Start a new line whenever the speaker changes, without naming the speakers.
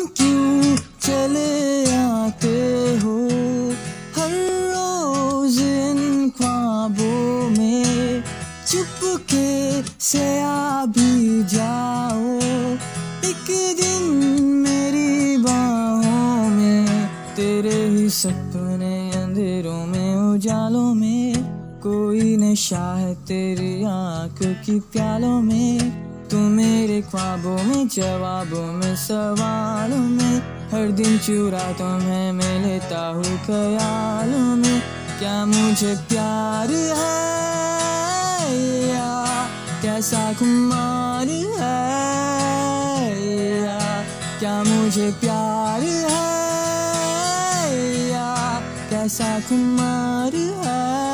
क्यों चले आते हो हर रोज इन ख्वाबों में, चुपके से आ भी जाओ एक दिन मेरी बाहों में। तेरे ही सपने अंधेरों में उजालों में, कोई नशा है तेरी आँख की प्यालों में। तू मेरे ख्वाबों में, जवाबों में, सवालों में, हर दिन चुरा तुम्हें मैं लेता हूँ ख्यालों में। क्या मुझे प्यार है या कैसा खुमार है, या क्या मुझे प्यार है या कैसा खुमार है।